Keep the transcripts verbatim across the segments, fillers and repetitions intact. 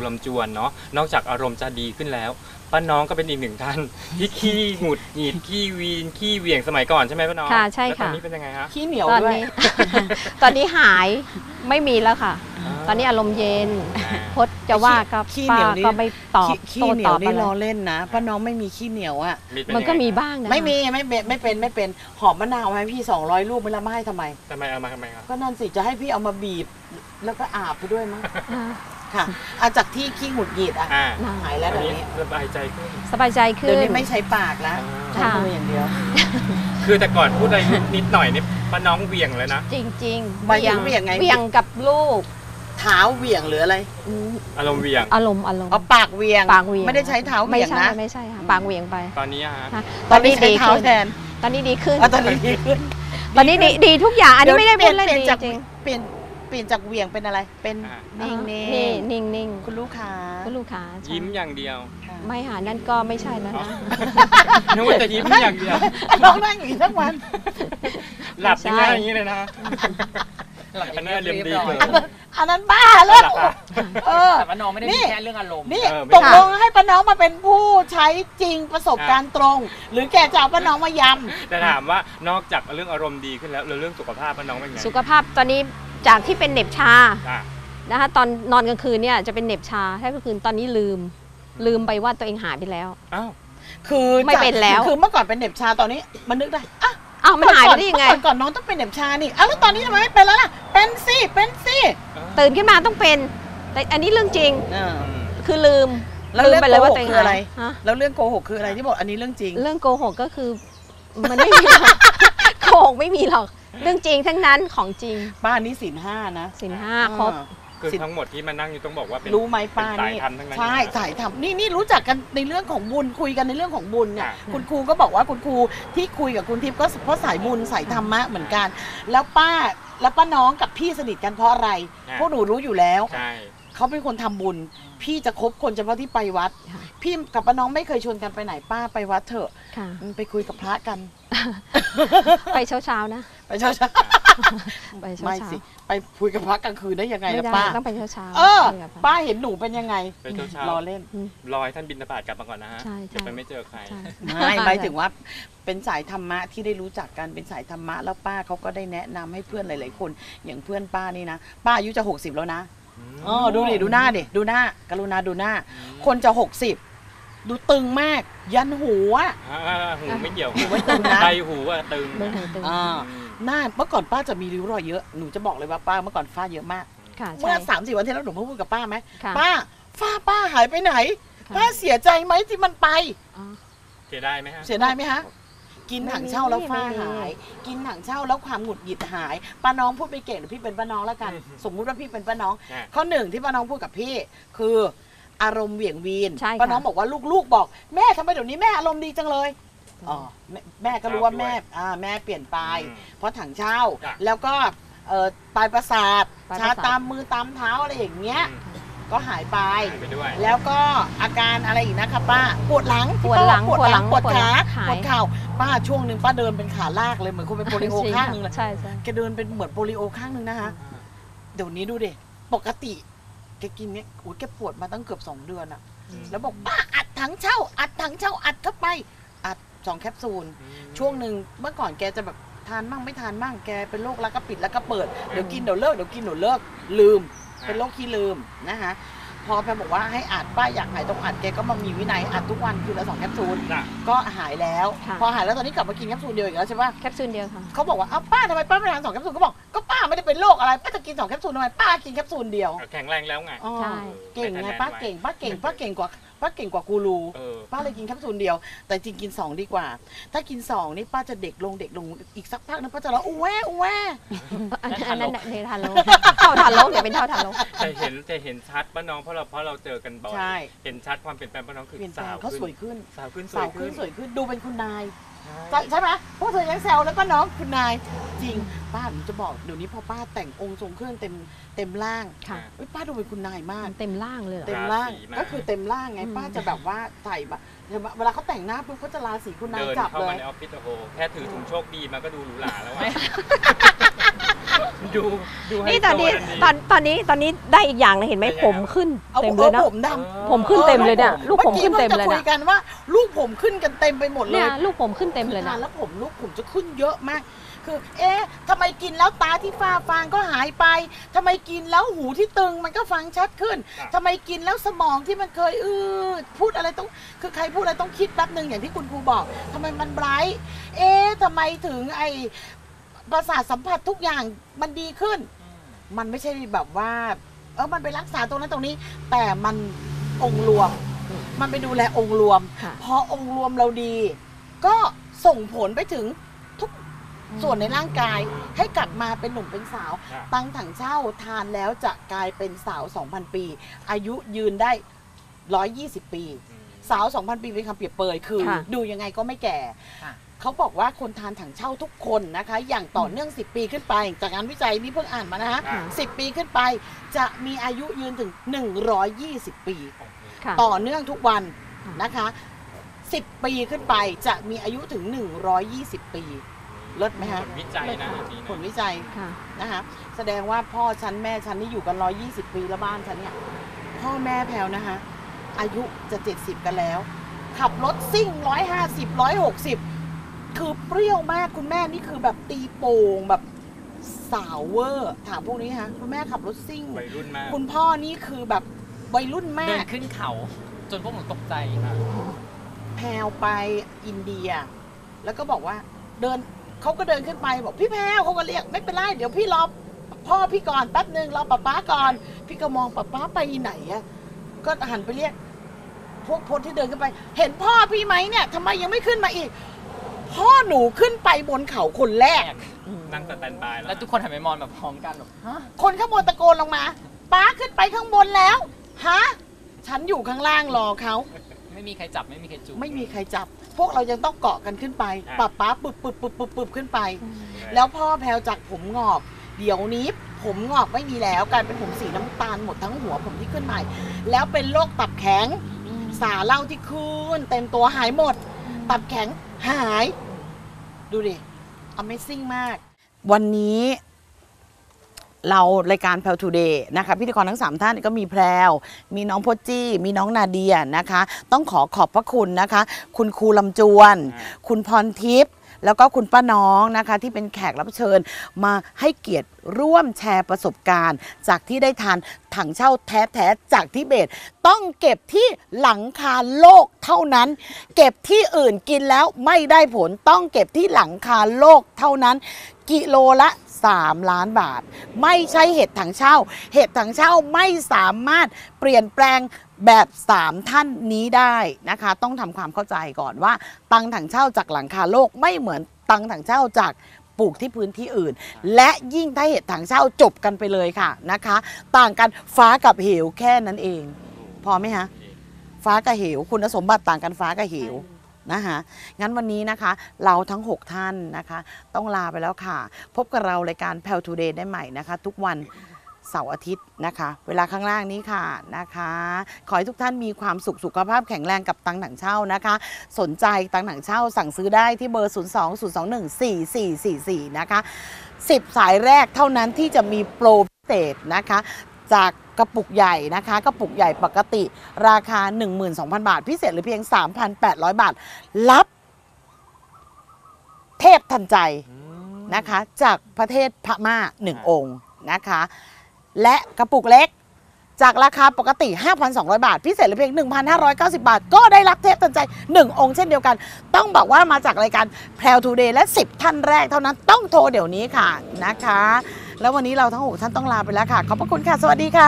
ลำจวนเนาะนอกจากอารมณ์จะดีขึ้นแล้วป้าน้องก็เป็นอีกหนึ่งท่านที่ขี้หงุดหงิดขี้วีนขี้เหวี่ยงสมัยก่อนใช่ไหมป้าน้องค่ะใช่ค่ะแล้วตอนนี้เป็นยังไงฮะขี้เหนียวตอนด้วยนี้ ตอนนี้หายไม่มีแล้วค่ะ ตอนนี้อารมณ์เย็นพดจะว่าก็ป้าก็ไม่ตอบขี้เหนียวนี่ล้อเล่นนะป้าน้องไม่มีขี้เหนียวอ่ะมันก็มีบ้างนะไม่มีไม่เป็นไม่เป็นไม่เป็นหอมมะนาวให้พี่สองร้อยลูกไม่ละไม่ให้ทำไมทำไมเอามาทำไมครับก็นั่นสิจะให้พี่เอามาบีบแล้วก็อาบไปด้วยมั้งค่ะอาจากที่ขี้หงุดหงิดอ่ะหายแล้วเดี๋ยวนี้สบายใจขึ้นสบายใจขึ้นเดี๋ยวนี้ไม่ใช้ปากแล้วใช้มืออย่างเดียวคือแต่ก่อนพูดอะไรนิดหน่อยนี่ป้าน้องเวียงเลยนะจริงๆเวียงเวียงไงเวียงกับลูกเท้าเวียงหรืออะไรอารมณ์เวียงอารมณ์อารมณ์เอาปากเวียงปากเวียงไม่ได้ใช้เท้าเวียงนะไม่ใช่ค่ะปากเวียงไปตอนนี้ฮะตอนนี้ใช้เท้าแทนตอนนี้ดีขึ้นตอนนี้ดีขึ้นตอนนี้ดีดีทุกอย่างอันนี้ไม่ได้พูดเล่นจริงเปลี่ยนเปลี่ยนจากเวียงเป็นอะไรเป็นนิ่งนิ่งนิ่งนิ่งคุณลูกค้าคุณลูกค้ายิ้มอย่างเดียวไม่หานั่นก็ไม่ใช่แล้วนะนึกว่าจะยิ้มอย่างเดียวน้องนั่งอยู่ทั้งวันหลับยังไงอย่างนี้เลยนะหลับกันหน้าเรียมดีเลยอันนั้นบ้าแล้วเออแต่ป้าน้องไม่ได้มีแค่เรื่องอารมณ์นี่ตกลงให้ป้าน้องมาเป็นผู้ใช้จริงประสบการณ์ตรงหรือแกจะเอาป้าน้องมายำแต่ถามว่านอกจากเรื่องอารมณ์ดีขึ้นแล้วเรื่องสุขภาพป้าน้องเป็นไงสุขภาพตอนนี้จากที่เป็นเหน็บชานะคะตอนนอนกลางคืนเนี่ยจะเป็นเหน็บชาถ้ากลางคืนตอนนี้ลืมลืมไปว่าตัวเองหายไปแล้วอ้าวคือไม่เป็นแล้วคือเมื่อก่อนเป็นเหน็บชาตอนนี้มันนึกได้อ่ะอ้าวมันหายไปได้ยังไงก่อนน้องต้องเป็นเหน็บชานี่อ้าวแล้วตอนนี้ทำไมไม่เป็นแล้วล่ะเป็นสิเป็นสิตื่นขึ้นมาต้องเป็นแต่อันนี้เรื่องจริงคือลืมลืมไปเลยว่าตัวเองคืออะไรแล้วเรื่องโกหกคืออะไรที่บอกอันนี้เรื่องจริงเรื่องโกหกก็คือมันไม่มีโกหกไม่มีหรอกเรื่องจริงทั้งนั้นของจริงป้านี่ศีลห้านะศีลห้าครบคือทั้งหมดที่มานั่งอยู่ต้องบอกว่าเป็นรู้ไหมป้านี่ใช่สายธรรมนี่นี่รู้จักกันในเรื่องของบุญคุยกันในเรื่องของบุญเนี่ยคุณครูก็บอกว่าคุณครูที่คุยกับคุณทิพย์ก็เพราะสายบุญสายธรรมะเหมือนกันแล้วป้าแล้วป้าน้องกับพี่สนิทกันเพราะอะไรพวกหนูรู้อยู่แล้วเขาเป็นคนทำบุญพี่จะคบคนเฉพาะที่ไปวัดพี่กับป้าน้องไม่เคยชวนกันไปไหนป้าไปวัดเถอะไปคุยกับพระกันไปเช้าเช้านะไปเช้าเช้าไม่สิไปคุยกับพระกลางคืนได้ยังไงล่ะป้าต้องไปเช้าเช้าเออป้าเห็นหนูเป็นยังไงไปเช้าเช้ารอเล่นรอให้ท่านบิณฑบาตกลับมาก่อนนะฮะเดี๋ยวไปไม่เจอใครไม่หมายถึงว่าเป็นสายธรรมะที่ได้รู้จักกันเป็นสายธรรมะแล้วป้าเขาก็ได้แนะนำให้เพื่อนหลายๆคนอย่างเพื่อนป้านี่นะป้าอายุจะหกสิบแล้วนะอ๋อดูดิดูหน้าดิดูหน้ากรุณาดูหน้าคนจะหกสิบดูตึงมากยันหูอ่ะหูไม่เกี่ยวหูไม่ตึงนะใบหูอ่ะตึงอ่าหน้าเมื่อก่อนป้าจะมีริ้วรอยเยอะหนูจะบอกเลยว่าป้าเมื่อก่อนฝ้าเยอะมากเมื่อสามสี่วันที่แล้วหนูพูดกับป้าไหมป้าฝ้าป้าหายไปไหนป้าเสียใจไหมที่มันไปเสียดายไหมฮะเสียดายไหมฮะกินถังเช่าแล้วฝ้าหายกินถังเช่าแล้วความหงุดหงิดหายป้าน้องพูดไปเก่งหรือพี่เป็นป้าน้องแล้วกันสมมุติว่าพี่เป็นป้าน้องข้อหนึ่งที่ป้าน้องพูดกับพี่คืออารมณ์เหวี่ยงวีนป้าน้องบอกว่าลูกๆบอกแม่ทำไมเดี๋ยวนี้แม่อารมณ์ดีจังเลยอ๋อแม่ก็รู้ว่าแม่อ่าแม่เปลี่ยนไปเพราะถังเช่าแล้วก็ปลายประสาทชาตามมือตามเท้าอะไรอย่างเงี้ยก็หายไปแล้วก็อาการอะไรอีกนะคะป้าปวดหลังปวดหลังปวดหลังปวดขาปวดเข่าป้าช่วงหนึ่งป้าเดินเป็นขาลากเลยเหมือนคนเป็นโปลิโอข้างนึงเลยใช่ใช่แกเดินเป็นเหมือนโปลิโอข้างนึงนะคะเดี๋ยวนี้ดูดิปกติแกกินเนี้ยโอ้ยแกปวดมาตั้งเกือบสองเดือนอะแล้วบอกป้าอัดถังเช่าอัดถังเช่าอัดเข้าไปอัดสองแคปซูลช่วงหนึ่งเมื่อก่อนแกจะแบบทานมั่งไม่ทานมั่งแกเป็นโรคแล้วก็ปิดแล้วก็เปิดเดี๋ยวกินเดี๋ยวเลิกเดี๋ยวกินเดี๋ยวเลิกลืมเป็นโรคขี้ลืมนะคะพอแพมบอกว่าให้อัดป้าอยากหายต้องอัดแกก็มามีวินัยอัดทุกวันคือละสองแคปซูลก็หายแล้วพอหายแล้วตอนนี้กลับมากินแคปซูลเดียวอีกแล้วใช่ปะแคปซูลเดียวค่ะเขาบอกว่าอ้าวป้าทำไมป้าไม่ทานสองแคปซูลก็บอกก็ป้าไม่ได้เป็นโรคอะไรป้าจะกินสองแคปซูลทำไมป้ากินแคปซูลเดียวแข็งแรงแล้วไงใช่เก่งไงป้าเก่งป้าเก่งป้าเก่งกว่าป้าเก่งกว่ากูรูป้าเลยกินแคปซูลเดียวแต่จริงกินสองดีกว่าถ้ากินสองนี่ป้าจะเด็กลงเด็กลงอีกสักพักนึงป้าจะร้องอู้แว่อู้แว่อันนั้นในทานโลเท่าทานโลเดี๋ยวเป็นเท่าทานโลแต่เห็นแต่เห็นชัดป้าน้องเพราะเราเพราะเราเจอกันบ่อยเห็นชัดความเปลี่ยนแปลงป้าน้องคือสาวเขาสวยขึ้นสาวขึ้นสาวขึ้นสวยขึ้นดูเป็นคุณนายใช่ไหมพวกเธอยังแซวแล้วก็น้องคุณนายจริงป้าหนูจะบอกเดี๋ยวนี้พอป้าแต่งองค์ทรงเครื่องเต็มเต็มร่างค่ะป้าดูเป็นคุณนายมากเต็มร่างเลยเต็มร่างก็คือเต็มร่างไงป้าจะแบบว่าใส่แบบเวลาเขาแต่งหน้าปุ๊บเขาจะราศีคุณนายจับเลยเดินเข้ามาในออฟฟิศโอ้โหแค่ถือถุงโชคดีมาก็ดูหรูหราแล้วดูดูให้นี่ตอนนี้โซตอนตอนนี้ตอนนี้ได้อีกอย่างนะเห็นไหมเป็นไงผมขึ้นเอาเต็มเลยนะผมดำผมขึ้นเต็มเลยเนี่ยลูกผมขึ้นเต็มเลยมื่อกี้พิ่งจะคุนะยกันว่า ลูกผมขึ้นกันเต็มไปหมดเลเนี่ยยลูกผมขึ้นเต็มเลยทานะนแล้วผมลูกผมจะขึ้นเยอะมาก คือ เอ๊ะทำไมกินแล้วตาที่ฝ้าฟางก็หายไปทำไมกินแล้วหูที่ตึงมันก็ฟังชัดขึ้นทำไมกินแล้วสมองที่มันเคยอืดพูดอะไรต้องคือใครพูดอะไรต้องคิดแป๊บนึงอย่างที่คุณครูบอกทำไมมันไบรท์เอ๊ะทำไมถึงไอประสาทสัมผัสทุกอย่างมันดีขึ้น มันไม่ใช่แบบว่าเออมันไปรักษาตรงนั้นตรงนี้ แต่มันองค์รวม มันไปดูแลองค์รวมค่ะพอองค์รวมเราดี ก็ส่งผลไปถึงทุกส่วนในร่างกายให้กลับมาเป็นหนุ่มเป็นสาวครับตังถังเช่าทานแล้วจะกลายเป็นสาว สองพัน ปี อายุยืนได้ หนึ่งร้อยยี่สิบ ปี สาว สองพัน ปีเป็นคำเปรียบเปรยคือค่ะดูยังไงก็ไม่แก่ค่ะเขาบอกว่าคนทานถังเช่าทุกคนนะคะ อย่างต่อเนื่อง สิบ ปีขึ้นไป จากงานวิจัยนี่เพิ่งอ่านมานะฮะค่ะสิบ ปีขึ้นไป จะมีอายุยืนถึง หนึ่งร้อยยี่สิบ ปีค่ะต่อเนื่องทุกวันค่ะนะคะ สิบ ปีขึ้นไปจะมีอายุถึง หนึ่งร้อยยี่สิบ ปีเลิศไหมผฮะลวิจัยนะอันนี้ผลนะวิจัยค่ะนะคะแสดงว่าพ่อฉันแม่ฉันนี่อยู่กัน หนึ่งร้อยยี่สิบ ปีแล้วบ้านฉันเนี่ยพ่อแม่แพลวนะคะอายุจะเจ็ดสิบกันแล้ว ขับรถซิ่งหนึ่งร้อยห้าสิบ หนึ่งร้อยหกสิบคือเปรี้ยวมากคุณแม่นี่คือแบบตีโป่งแบบสาวเวอร์ถามพวกนี้ฮะคุณแม่ขับรถซิ่งวัยรุ่นมากคุณพ่อนี่คือแบบวัยรุ่นมาเดินกขึ้นเขาจนพวกหนูตกใจแพลวไปอินเดีย แล้วก็บอกว่าเดินเขาก็เดินขึ้นไปบอกพี่แพลวเขาก็เรียกไม่เป็นไรเดี๋ยวพี่รอพ่อพี่ก่อนแป๊บหนึ่งรอป๊าป๊าก่อน พี่ก็มองป๊าป๊าไปไหนอะก็หันไปเรียก พวกพลที่เดินขึ้นไป เห็นพ่อพี่ไหมเนี่ยทำไมยังไม่ขึ้นมาอีก พ่อหนูขึ้นไปบนเขาคนแรกนั่งสแตนบายแล้วแล้วทุกคนหันไปมองแบบพร้อมกันแบบฮะคนข้างบนตะโกนลงมาป๊าขึ้นไปข้างบนแล้วฮะฉันอยู่ข้างล่างรอเขาไม่มีใครจับไม่มีใครจูบไม่มีใครจับ พวกเรายังต้องเกาะกันขึ้นไปอ่ะป๊าป๊าปึบปึบปึบปึบปึบขึ้นไป แล้วพ่อแพลวจากผมงอก เดี๋ยวนี้ผมงอกไม่มีแล้วกลายเป็นผมสีน้ำตาลหมดทั้งหัวผมที่ขึ้นใหม่ แล้วเป็นโรคตับแข็ง สาเหล้าที่ขึ้นเต็มตัวหายหมด ตับแข็งหาย ดูดิ Amazing มาก วันนี้ เรารายการแพลวทูเดย์นะคะพิธีกรทั้งสามท่านก็มีแพรวมีน้องพจจี้ มีน้องนาเดียนะคะ ต้องขอขอบพระคุณนะคะ คุณครูลำจวน คุณพรทิพย์แล้วก็คุณป้าน้องนะคะ ที่เป็นแขกรับเชิญมาให้เกียรติร่วมแชร์ประสบการณ์ จากที่ได้ทานถังเช่าแท้ๆจากทิเบต ต้องเก็บที่หลังคาโลกเท่านั้น เก็บที่อื่นกินแล้วไม่ได้ผลต้องเก็บที่หลังคาโลกเท่านั้น กิโลละสามล้านบาท ไม่ใช่เห็ดถังเช่า เห็ดถังเช่าไม่สามารถเปลี่ยนแปลงแบบสามท่านนี้ได้นะคะ ต้องทำความเข้าใจก่อนว่า ตังถังเช่าจากหลังคาโลกไม่เหมือนตังถังเช่าจากปลูกที่พื้นที่อื่น และยิ่งถ้าเห็ดถังเช่าจบกันไปเลยค่ะนะคะ ต่างกันฟ้ากับเหวแค่นั้นเอง พอไหมฮะ ฟ้ากับเหวคุณสมบัติต่างกันฟ้ากับเหวนะคะงั้นวันนี้นะคะ เราทั้งหกท่านนะคะ ต้องลาไปแล้วค่ะ พบกับเรารายการแพลวทูเดย์ได้ใหม่นะคะ ทุกวันเสาร์อาทิตย์นะคะ เวลาข้างล่างนี้ค่ะนะคะ ขอให้ทุกท่านมีความสุขสุขภาพแข็งแรงกับตังหนังเช่านะคะ สนใจตังหนังเช่าสั่งซื้อได้ที่เบอร์ ศูนย์ สอง ศูนย์ สอง หนึ่ง สี่ สี่ สี่ สี่ นะคะสิบสายแรกเท่านั้นที่จะมีโปรพิเศษนะคะ จากกระปุกใหญ่นะคะกระปุกใหญ่ปกติราคา หนึ่งหมื่นสองพัน บาท พิเศษหรือเพียง สามพันแปดร้อย บาท รับเทพทันใจนะคะจากประเทศพม่าหนึ่งองค์นะคะและกระปุกเล็กจากราคาปกติ ห้าพันสองร้อย บาท พิเศษหรือเพียง หนึ่งพันห้าร้อยเก้าสิบ บาท ก็ได้รับเทพทันใจหนึ่งองค์เช่นเดียวกัน ต้องบอกว่ามาจากรายการแพรวทูเดย์และสิบท่านแรกเท่านั้นต้องโทรเดี๋ยวนี้ค่ะนะคะแล้ววันนี้เราทั้งหกท่านต้องลาไปแล้วค่ะขอบพระคุณค่ะสวัสดีค่ะ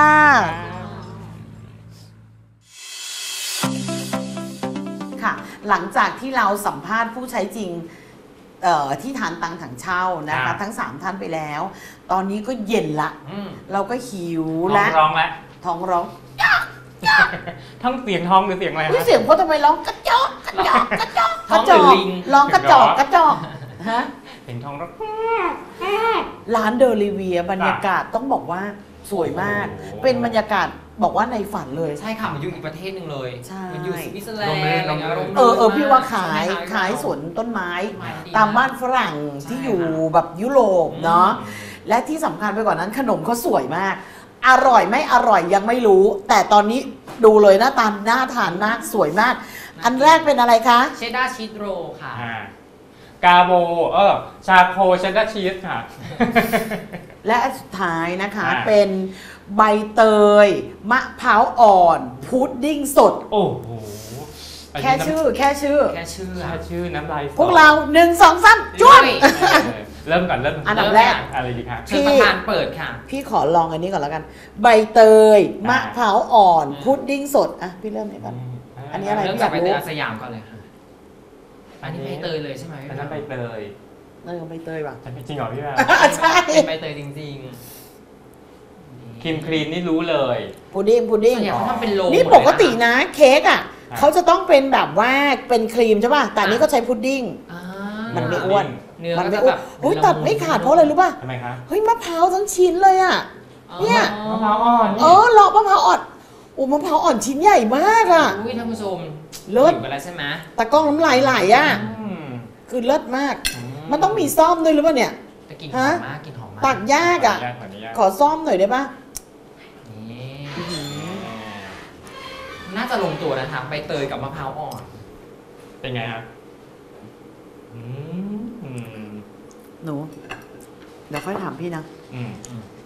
ค่ะ หลังจากที่เราสัมภาษณ์ผู้ใช้จริงที่ทานตังถังเช่านะคะทั้งสามท่านไปแล้ว ตอนนี้ก็เย็นละเราก็หิวท้แล้อวงร้องแล้วท้องร้องทั้งเสียงท้องหรือเสียงอะไรนี่ฮะเสียงเขาทำไมร้องกระจอกกระจอกกระจอกกท้อระงจหรืออกลิงร้องกระจอกกระจอกฮะเสียงท้องร้องร้านเดอริเวียบรรยากาศต้องบอกว่าสวยมากโอ้โหเป็นบรรยากาศบอกว่าในฝันเลยใช่ค่ะมันอยู่อีกประเทศหนึ่งเลยใช่มันอยู่สวิตเซอร์แลนลมด์ลื่นอะไรเงี้ยลมลื่นเออเออพี่ว่าขายใช่ไหมขายสวนต้นไม้ต้นไม้ดีตามบ้านฝรั่งใช่ที่อยู่ค่ะแบบยุโรปเนาะและที่สำคัญไปกว่านั้นขนมเขาสวยมาก อร่อยไม่อร่อยยังไม่รู้ แต่ตอนนี้ดูเลยหน้าตาน่าทานมากสวยมาก อันแรกเป็นอะไรคะเชดดาร์ชีสโรลค่ะอ่ากาโบเออชาโคเชดดาร์ชีสค่ะและอันสุดท้ายนะคะอ่าเป็นใบเตย มะพร้าวอ่อน พุดดิ้งสดโอ้โหนแค่นี้น้ำชื่อแค่ชื่อแค่ชื่อแค่ชื่อน้ำลายสอพวกเราหนึ่งสองสามจ้วงด้วยเออเริ่มก่อนเริ่มอันดับแรกอะไรดีคะเชิญประธานเปิดค่ะพี่ขอลองอันนี้ก่อนแล้วกัน ใบเตย มะพร้าวอ่อน พุดดิ้งสดอ่ะพี่เริ่มไหนก่อน อันนี้อะไรเริ่มจากใบเตยอาสยามก่อนเลยค่ะ อันนี้ใบเตยเลยใช่ไหมอันนั้นใบเตยเออใบเตยว่ะจริงเหรอพี่แววใช่เป็นใบเตยจริงครีมครีมนี่รู้เลยพุดดิ้งพุดๆดิ้งส่วนใหญ่เขาทำเป็นโลนี่หมดปเลยกตินะเค้กอ่ะอ่ะเขาจะต้องเป็นแบบว่าเป็นครีมใช่ป่ะ แต่อันนี้ก็ใช้พุดดิ้งอ่ามันไม่อ้วนเนื้อมัก็ไม่จะอ้วแบนบอุ้ยตัดไม่ขาดเพราะอะไรรู้ป่ะทำไมคะเฮ้ยมะพร้าวทั้งชิ้นเลยอ่ะ เนี่ยมะพร้าวอ่อนเออเลาะมะพร้าวอ่อนโอ้มะพร้าวอ่อนชิ้นใหญ่มากอ่ะอุ้ยท่านผู้ชมเลิศหิวกันแล้วใช่ไหมตะกล้องน้ำลายไหลอ่ะอืมคือเลิศมาก มันต้องมีซ่อมด้วยหรือเปล่าเนี่ยแต่กลินหอฮะมมากกลินหอมมากตักยากอ่ะขออนุญาตขออนุญาตขอซ่อมหน่อยได้ป่ะนี่น่าจะลงตัวนะคะใบเตยกับมะพร้าวอ่อนเป็นไงครับอืมอืมหนู เดี๋ยวค่อยถามพี่นะอืม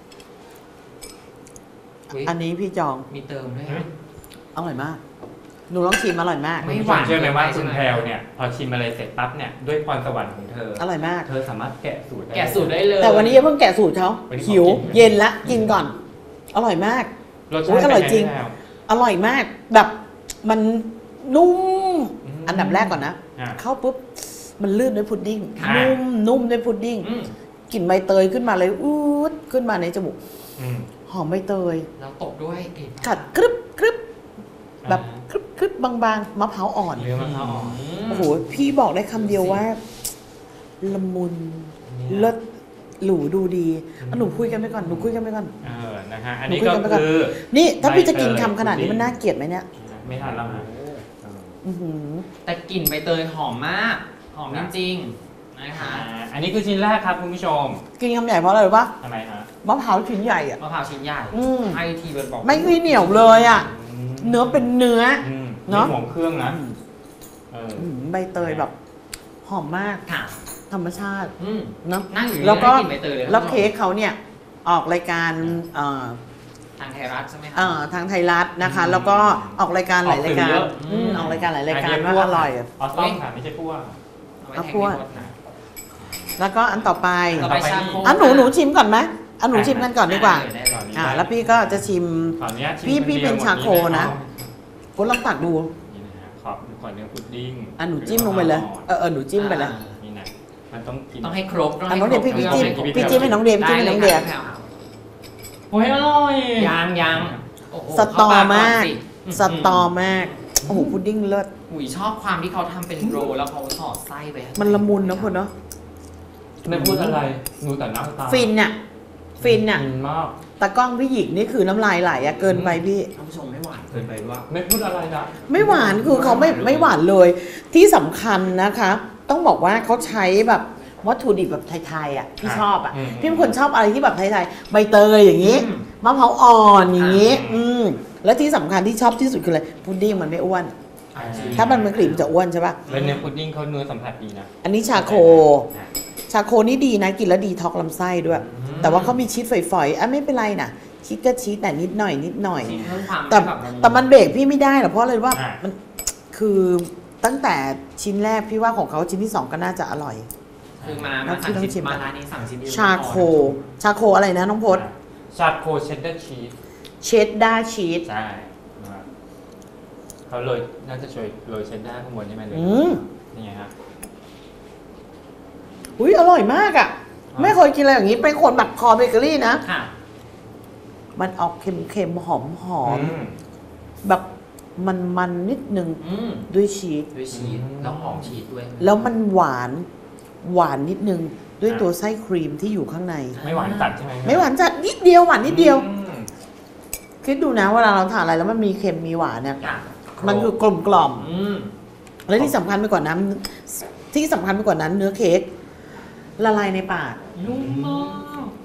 อุ๊ยอันนี้พี่จองมีเติมด้วยเฮ้ยอร่อยมาก หนูลองชิมอร่อยมากไม่คุณผู้หชวาม นเชื่อไหมว่าเกินไปคุณใช่ไหมแพรวเนี่ย พอชิมอะไรเสร็จปั๊บเนี่ย ด้วยพรสวรรค์ของเธออร่อยมากเธอสามารถแกะสูตรได้แกะสูตรได้เลยแต่วันนี้อย่าเพิ่งแกะสูตรเขาวันนี้ขอหิวกินเย็นละกินก่อน อร่อยมากรสอุ๊ชาติยอร่อยจริงเป็นไพี่แพวอร่อยมาก แบบมันนุ่มอืมอันดับแรกก่อนนะอ่ะเข้าปุ๊บ มันลื่นด้วยพุดดิ้งค่ะนุ่มนุ่มด้วยพุดดิ้งอืมกลิ่นใบเตยขึ้นมาเลยอูดขึ้นมาในจมูกอืมหอมใบเตยแล้วตกด้วยกลิ่นกัดกรึบกรึบแบบอ่ากรึบกรึบบางๆมะพร้าวอ่อนเนื้อมะพร้าวอ่อนโอ้โห พี่บอกได้คำเดียวว่า ละมุน เลิศหรูดูดีอ่ะหนูคุยกันไปก่อน หนูคุยกันไปก่อนเออนะฮะอันนี้หนูคุก็ยกันไปก่อนคือนี่ถ้าพี่จะกินใบเตยคำขนาดนี้มันน่าเกลียดไหมเนี่ยไม่ทันแล้วฮะอื้อหือแต่กลิ่นใบเตยหอมมาก หอมจริงๆนะคะอ่าอันนี้คือชิ้นแรกครับคุณผู้ชมกินคำใหญ่เพราะอะไรรู้ปะทำไมฮะมะพร้าวชิ้นใหญ่อะมะพร้าวชิ้นใหญ่อืมให้ทีเบิร์ดบอกไม่ค่อยเหนียวเลยอะเนื้อเป็นเนื้ออืมเนอะไม่ห่วงเครื่องนะเอออื้อหือใบเตยแบบ หอมมากค่ะธรรมชาติอืมเนาะนั่งอยู่แล้วก็ได้กลิ่นใบเตยเลยแล้วเค้กเขาเนี่ย ออกรายการเอ่อทางไทยรัฐใช่ไหมคะเอ่อทางไทยรัฐนะคะ แล้วก็ออกรายการหลายรายการออกสื่อเยอะอืมออกรายการหลายรายการอันนี้ว่าพวอร่อยอะออต้อมค่ะไม่ใช่พวกเอาไว้เอาแทงพวกในรถนะแล้วก็อันต่อไปต่อไปชาโคอ่ะหนูหนูชิมก่อนไหมอ่ะหนูชิมกันก่อนดีกว่าได้เลยได้เลยอ่าแล้วพี่ก็จะชิมขออนุญาตชิมพี่คพี่ดียวเป็นหมดชาโคนะ คุณลองตักดูนี่นะฮะขอบขอเนื้อพุดดิ้งอ่ะหนูจิ้มลงไปเลย เออเออหนูจิ้มไปเลยนี่นะมันต้องกินต้องให้ครบอ่ะน้องเดียพี่พี่จิ้มให้ครบพี่จิ้มให้น้องเดียพี่จิ้มให้น้องเดียได้ลค่ะโอ้ยอร่อยยังยังโอ้โหสตอเข้ปมากอนสิสตอมาก โอ้โหพุดดิ้งเลิศอุ๋ยชอบความที่เขาทำเป็นโรลแล้วเขาสอดไส้ไปมันละมุนนะคุณเนาะไม่พูดอะไรดูแต่หน้าตาฟินอะฟินอะฟินมากตากล้องพี่หยิกนี่คือน้ำลายไหลอะเกินไปพี่ท่านผู้ชมไม่หวานเกินไปว่าไม่พูดอะไรนะไม่หวานคือเขาไม่ไม่หวานเลย ที่สำคัญนะคะ ต้องบอกว่าเขาใช้แบบวัตถุดิบแบบไทยๆอ่ะพี่ชอบอ่ะพี่เป็นคนชอบอะไรที่แบบไทยๆใบเตยอย่างนี้อืมมะพร้าวอ่อนอย่างนี้อ่าอืมแล้วที่สำคัญที่ชอบที่สุดคืออะไรพุดดิ้งมันไม่อ้วน ถ้ามันเป็นครีมจะอ้วนใช่ป่ะแล้วเนื้อพุดดิ้งเขาเนื้อสัมผัสดีนะอันนี้ชาโค ชาโคนี่ดีนะกินแล้วดีท็อกลำไส้ด้วย แต่ว่าเขามีชีสฝอยๆอ่ะไม่เป็นไรนะชีสก็ชีสแต่นิดหน่อยนิดหน่อยจริงเพิ่มความแต่บบละแต่มันเบรกพี่ไม่ได้หรอกเพราะอะไรว่าอ่ะมันคือตั้งแต่ชิ้นแรกพี่ว่าของเขาชิ้นที่สองก็น่าจะอร่อยคือมาน้มาองสั่งต้องชิชิ้มนมาร้านนี้สั่งชิ้นเดียวชาโค ชาโคอะไรนะน้องพศชาโคเชดเดอร์ชีสเชดดาร์ชีสใช่นะครับเขาโรยน่าจะช่วยโรยเชดดาร์ข้างบนใช่ไหมเลยอืมนี่ไงฮะอุ้ยอร่อยมากอ่ะ ไม่เคยกินอะไรอย่างนี้เป็นคนแบบคอเบเกอรี่นะค่ะมันออกเค็มๆหอมหอมอืมๆแบบมันมันๆนิดนึงอืมด้วยชีสด้วยชีสอืมแล้วหอมชีสด้วยแล้วมันหวานหวานนิดนึง ด้วยอ่ะตัวไส้ครีมที่อยู่ข้างในไม่หวานจัดใช่ไหมไม่หวานจัดนิดเดียวหวานนิดเดียวอืมคิดดูนะเวลาเราทานอะไรแล้วมันมีเค็มมีหวานเนี่ยค่ะมันคือกลมกล่อมอืมและที่สำคัญไปกว่านั้น ที่สำคัญไปกว่านั้นเนื้อเค้กละลายในปากนุ่มมากน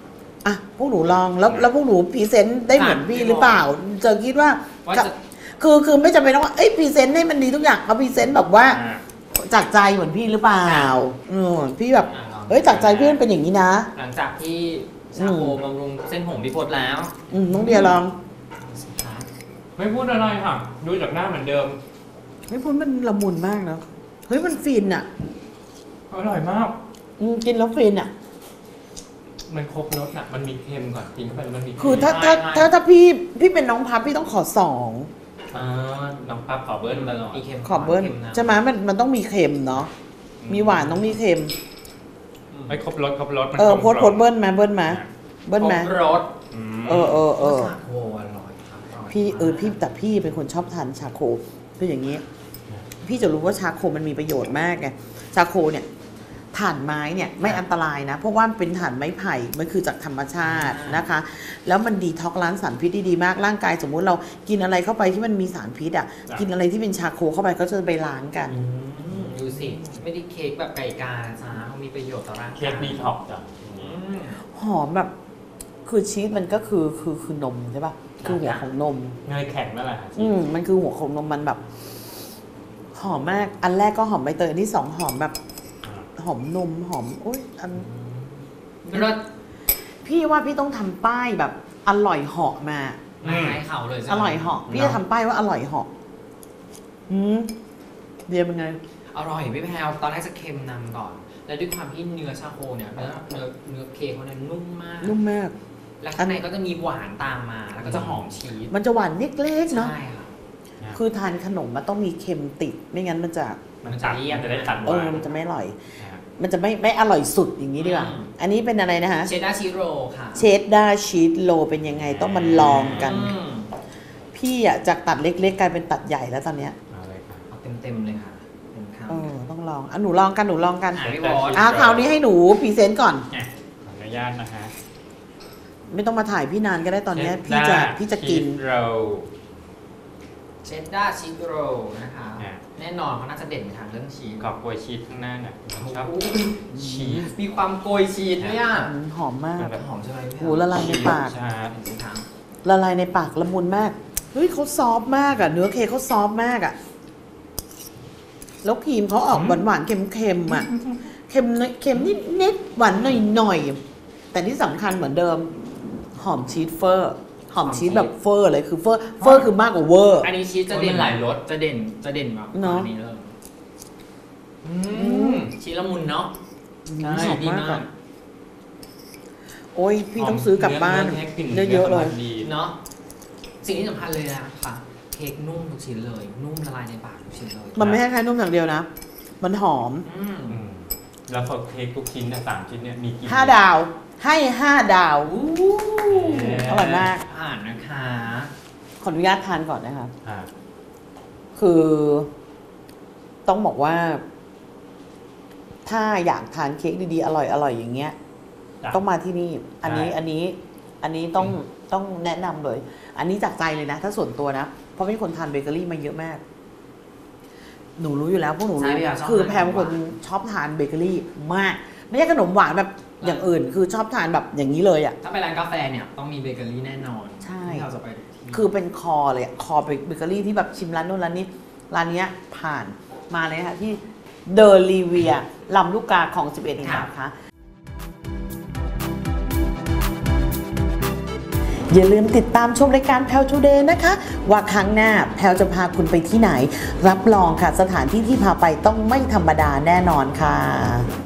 อ่ะพวกหนูลองแล้วแล้วพวกหนูพรีเซนต์ได้เหมือนพี่หรือเปล่าเจอคิดว่าว่าจะคือคือไม่จำเป็นต้องว่าเอ้ยพรีเซนต์ให้มันดีทุกอย่างเอาพรีเซนต์แบบว่าจากใจเหมือนพี่หรือเปล่าอืมพี่แบบอ่ะลองเอ้ยจากใจพี่มันเป็นอย่างนี้นะหลังจากที่ชาโคบำรุงเส้นผมพี่พจน์แล้วอืมน้องเดียลองไม่พูดอะไรค่ะ ดูจากหน้าเหมือนเดิมเฮ้ยพูดมันละมุนมากนะเฮ้ยมันฟินอ่ะอร่อยมากอืมกินแล้วฟินอ่ะมันครบรสอ่ะ มันมีเค็มก่อนกินเข้าไปแล้วมันมีเมคือถ้าถ้าถ้าถ้าพี่พี่เป็นน้องพับพี่ต้องขอสองอ่าน้องปั๊บขอเบิ้ลตลอดมีเค็มขอเบิ้ลค็มนะใช่ไหมมันมันต้องมีเค็มเนาะมีหวานต้องมีเค็มไม่ครบรสครบรสมันเออกลมโพดกโพล่อดเบิ้ลมาเบิ้ลมาเบิ้ลครมาบรสอืมเออเออเออชาโคอร่อยครับร่ยพี่เออพี่แต่พี่เป็นคนชอบทานชาโคคืออย่างนี้ พี่จะรู้ว่าชาโคมันมีประโยชน์มากไงชาโคเนี่ยถ่านไม้เนี่ยไม่อันตรายนะ เพราะว่าเป็นถ่านไม้ไผ่มันคือจากธรรมชาตินะคะ แล้วมันดีท็อกล้างสารพิษได้ดีมากร่างกายสมมุติเรากินอะไรเข้าไปที่มันมีสารพิษอ่ะกินอะไรที่เป็นชาโคเข้าไปก็จะไปล้างกันอืมดูสิ ไม่ได้เค้กแบบไก่กาจ้าเขามีประโยชน์ต่อร่างกายเค้กดีท็อกซ์จ้ะอืมหอมแบบคือชีสมันก็คือคือคือนมใช่ปะคือหัวของนมเนยแข็งนั่นแหละอืมมันคือหัวของนมมันแบบหอมมากอันแรกก็หอมใบเตยอันที่สองหอมแบบหอมนมหอมโอ้ยอันรสพี่ว่าพี่ต้องทำป้ายแบบอร่อยเหาะมามาให้เขาเลยใช่ไหมอร่อยเหาะพี่จะทำป้ายว่าอร่อยเหาะอืมเดียเป็นไงอร่อยพี่แพรวตอนแรกจะเค็มนำก่อน แล้วด้วยความที่เนื้อชาโคเนี่ยเนื้อเนื้อเนื้อเค้กเขาเนี่ยนุ่มมากนุ่มมากแล้วข้างในก็จะมีหวานตามมา แล้วก็จะหอมชีสมันจะหวานเล็กๆเนาะใช่ค่ะคือทานขนมมันต้องมีเค็มติด ไม่งั้นมันจะมันตัดมันจะได้ตัดหเอวาอน มันจะไม่อร่อยนะครับมันจะไม่ไม่อร่อยสุดอย่างนี้ดีกว่าอืมอันนี้เป็นอะไรนะคะเชดดาร์ชีสโรลค่ะเชดดาร์ชีสโลเป็นยังไงต้องมาลองกันอืมพี่อ่ะจากตัดเล็กๆกลายเป็นตัดใหญ่แล้วตอนเนี้ยเอาเลยค่ะเอาเต็มๆเลยค่ะเต็มคำเออต้องลองอ่ะหนูลองกันหนูลองกันอ่ะพี่บอสอ่ะคราวนี้ให้หนูพรีเซนต์ก่อนอ่ะขออนุญาตนะฮะไม่ต้องมาถ่ายพี่นานก็ได้ตอนเนี้ยพี่จะพี่จะกินเราเชดดาร์ชีสโรลนะคะอ่ะแน่นอนเขาน่าจะเด่นทางเรื่องชีสขอบกล้วยชีสข้างหน้าหน่อยชอบโอ้โหชีสมีความโกยชีสด้วยอ่ะอืมหอมมากเป็นแบบหอมใช่ไหมพี่แพรหูละลายในปากชาเห็นสิคะละลายในปากละมุนมาก เฮ้ยเขาซอฟต์มากอ่ะ เนื้อเค้กเขาซอฟต์มากอ่ะ แล้วครีมเขาออกหวานหวานๆเค็มๆอ่ะ เค็มนิดเค็มนิดนิดๆหวานหน่อยหน่อยๆแต่ที่สำคัญเหมือนเดิม หอมชีสเฟอร์ หอมชีสแบบเฟอร์เลยคือเฟอร์ เฟอร์คือมากกว่าเวอร์อันนี้ชีสจะเด่นหลายรสจะเด่นจะเด่นแบบเนอะอันนี้เลยอืมชีสละมุนเนาะหอมใช่ดีมากมาอ่ะกโอ้ยพี่ต้องซื้อกลับบ้านเนื้อแท้กลิ่นเยอะๆเลยดีเนาะสิ่งที่สำคัญเลยนะคะเค้กนุ่มทุกชิ้นเลย นุ่มละลายในปากทุกชิ้นเลยมันไม่ใช่แค่นุ่มอย่างเดียวนะ มันหอมอืมอืมแล้วพอเค้กทุกชิ้นเนี่ยสามชิ้นเนี่ยมีกี่ห้าดาว ให้ห้าดาวอู้อร่อยมากผ่านนะคะขออนุญาตทานก่อนนะคะอ่าคือต้องบอกว่า ถ้าอยากทานเค้กดีๆ อร่อยอร่อยอย่างเงี้ยจ้ะต้องมาที่นี่ อันนี้ใช่อันนี้ อันนี้ต้องต้องแนะนำเลย อันนี้จากใจเลยนะ ถ้าส่วนตัวนะ เพราะเป็นคนทานเบเกอรี่มาเยอะมาก หนูรู้อยู่แล้วพวกหนูใช่รู้พี่แพรชอบคือทานแพรเป็นคนชอบทานเบเกอรี่มาก ไม่ใช่ขนมหวานแบบอย่างอื่น คือชอบทานแบบอย่างนี้เลยอ่ะถ้าไปร้านกาแฟเนี่ยต้องมีเบเกอรี่แน่นอนใช่ที่เราจะไปทุกที่คือเป็นคอเลยอะคอเบเกอรี่ที่แบบชิมร้านนู้นร้านนี้ ร้านเนี้ยผ่านมาเลยค่ะที่เดอรีเวียลำลูกกาของสิบเอ็ดนะคะ อย่าลืมติดตามชมรายการแพลวทูเดย์นะคะ ว่าครั้งหน้าแพลวจะพาคุณไปที่ไหน รับรองค่ะสถานที่ที่พาไปต้องไม่ธรรมดาแน่นอนค่ะ